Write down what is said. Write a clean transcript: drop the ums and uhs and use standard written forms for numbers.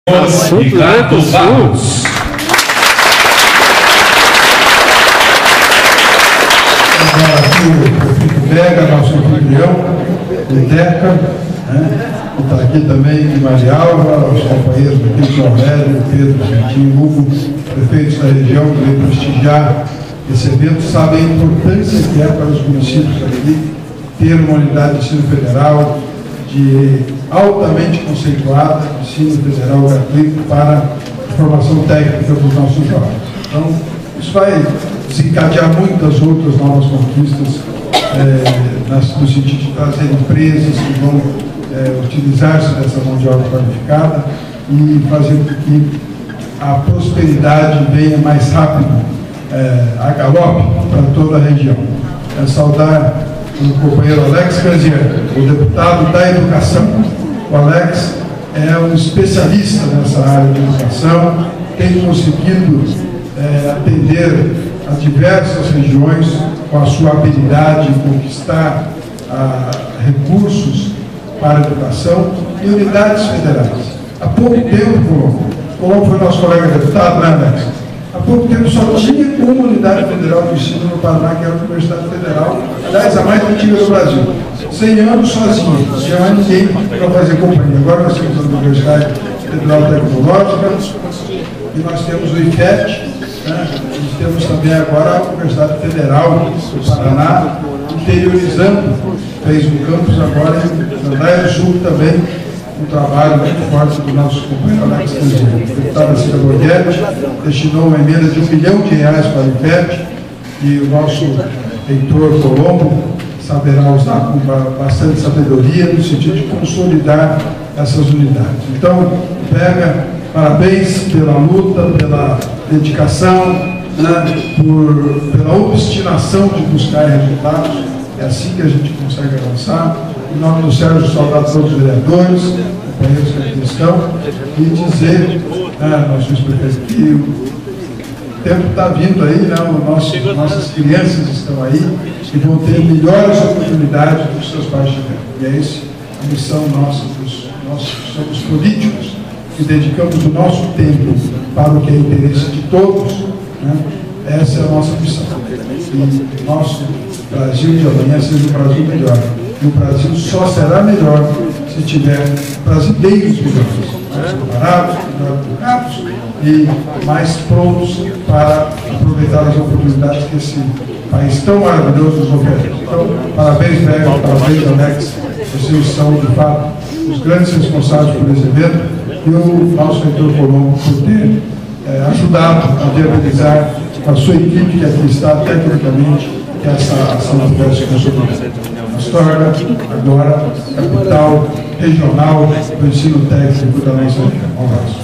Ricardo Barros. O Prefeito Vega, nosso anfitrião, o Deca, está aqui também de Marialva, os companheiros aqui, o Aurélio, o Pedro, o Gentinho, Hugo, prefeitos da região que vêm prestigiar esse evento, sabem a importância que é para os municípios aqui ter uma unidade de ensino federal altamente conceituada, ensino federal gratuito para a formação técnica dos nossos jovens. Então, isso vai desencadear muitas outras novas conquistas no sentido de trazer empresas que vão utilizar-se dessa mão de obra qualificada e fazer com que a prosperidade venha mais rápido, a galope, para toda a região. Saudar o companheiro Alex Canziano, o deputado da educação. O Alex é um especialista nessa área de educação, tem conseguido atender a diversas regiões com a sua habilidade de conquistar recursos para a educação e unidades federais. Há pouco tempo, Colombo foi nosso colega deputado, né, Alex? Há pouco tempo só tinha uma unidade federal de ensino no Paraná, que era a Universidade Federal, aliás, a mais antiga do Brasil. 100 anos sozinha, não tinha mais ninguém para fazer companhia. Agora nós temos a Universidade Federal Tecnológica e nós temos o IFET, e temos também agora a Universidade Federal do Paraná, interiorizando, fez um campus agora em Jandaia do Sul também, um trabalho muito forte do nosso companheiro Alex Canziano. O deputado Cida Borghetti destinou uma emenda de R$1 milhão para o IFET e o nosso reitor Colombo saberá usar com bastante sabedoria no sentido de consolidar essas unidades. Então, Vega, parabéns pela luta, pela dedicação, pela obstinação de buscar resultados. É assim que a gente consegue avançar. Em nome do Sérgio, saudar todos os vereadores, companheiros que aqui estão, e dizer, nosso vice-prefeito, que o tempo está vindo aí, nossas crianças estão aí e vão ter melhores oportunidades dos seus pais tiveram. E é essa a missão nossa, nós somos políticos que dedicamos o nosso tempo para o que é interesse de todos, essa é a nossa missão. E o nosso Brasil de amanhã seja um Brasil melhor. E o Brasil só será melhor se tiver brasileiros melhores, mais preparados, melhor educados e mais prontos para aproveitar as oportunidades que esse país tão maravilhoso nos oferece. Então, parabéns, Vega, parabéns, Alex. Vocês são, de fato, os grandes responsáveis por esse evento e o nosso reitor Colombo por ter ajudado a viabilizar com a sua equipe que aqui está tecnicamente que essa ação pudesse consolidar. Nos torna agora capital regional do ensino técnico da nossa região. Um abraço.